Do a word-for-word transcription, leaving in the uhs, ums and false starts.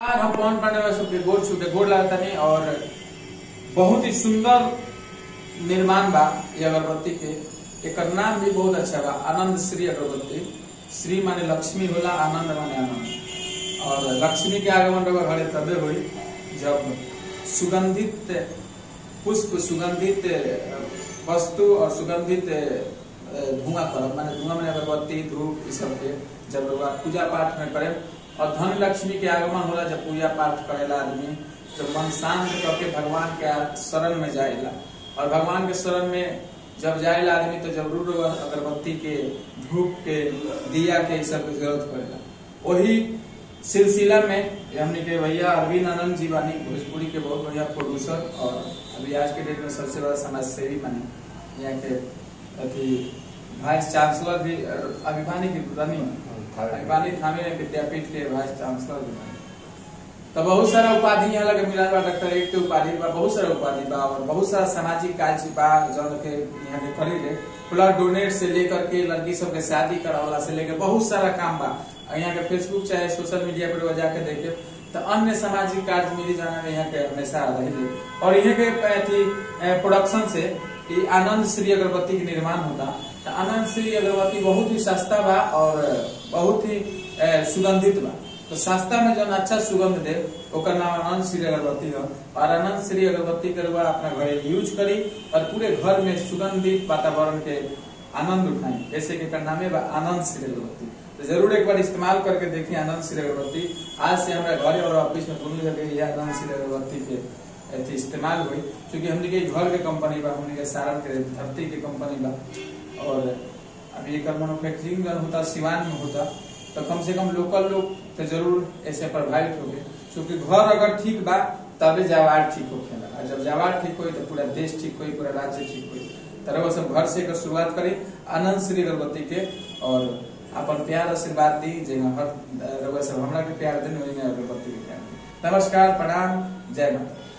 हम पवन पांडे सबके गोड़ छूटे गोड़ लागतानी और बहुत ही सुंदर निर्माण बा ये अगरबत्ती के। एक नाम भी बहुत अच्छा बा, आनंद श्री अगरबत्ती। श्री माने लक्ष्मी होला, आनंद माने आनंद। और लक्ष्मी के आगमन रवा घरे तबे हुई जब सुगंधित पुष्प, सुगंधित वस्तु और सुगंधित धुआं करब, माने धुआं माने अगरबत्ती, धूप, इस सब के जब लोग पूजा पाठ में करे। और धन लक्ष्मी के आगमन होला जब पूजा पाठ करेला आदमी, जब मन शांत करके भगवान के शरण में जाएला। और भगवान के शरण में जब जाएला आदमी तो जरूर अगरबत्ती के, धूप के, दिया के सब की जरूरत पड़ेला। वही सिलसिला में हमने के भैया अरविंद आनंद जी बानी, भोजपुरी के बहुत बढ़िया प्रोड्यूसर और अभी आज के डेट में सबसे बड़ा समाज सेवी माने। यहाँ के अभी वाइस चांसलर भी अभी बानी की रनिंग बानी थामे विद्यापीठ के वाइस चांसलर भी बानी। तो बहुत सारा उपाधि यहाँ लगे मिला बा, डॉक्टरेट के उपाधि बा, बहुत सारा उपाधि बा और बहुत सारा सामाजिक कार्य बा जौन के यहाँ के करी ले। ब्लड डोनेट से लेकर के लड़की सब के शादी करावला से लेकर बहुत सारा काम बा। यहाँ के फेसबुक चाहे सोशल मीडिया पर जाके देखे तो अन्य सामाजिक कार्य मिली जाना यहाँ के हमेशा रही। और यहाँ के प्रोडक्शन से आनंद श्री अगरबत्ती के निर्माण होता। तो आनंद श्री अगरबत्ती बहुत ही सस्ता बा और बहुत ही सुगंधित बा। तो सस्ता में जो अच्छा सुगंध दे ओकर नाम आनंद श्री अगरबत्ती है। और आनंद श्री अगरबत्ती के रुआ अपना घरे यूज करी और पूरे घर में सुगंधित वातावरण के आनंद उठाई। ऐसे के नामे बा आनंद श्री अगरबत्ती। तो जरूर एक बार इस्तेमाल करके देखिए आनंद श्री अगरबत्ती। आज से हमारे घरे और ऑफिस में दोनों जगह यह आनंद श्री अगरबत्ती के इस्तेमाल हुई, क्योंकि हमने के घर के कंपनी बा, हमने के सारण के धरती के कंपनी बा। और अभी एक मैन्युफैक्चरिंग होता सिवान में होता, तो कम से कम लोकल लोग तो जरूर ऐसे प्रभावित हो गए। क्योंकि घर अगर ठीक बा तबे जवार ठीक होखेला, और जब जवार ठीक हुई तो पूरा देश ठीक हुई, पूरा राज्य ठीक हुई। तरह सब घर से शुरुआत करी आनंद श्री अगरबत्ती के और अपन प्यार आशीर्वाद दी। हर सब हमरा के प्यार दिन अगरबत्ती के प्यार। नमस्कार, प्रणाम, जय माता।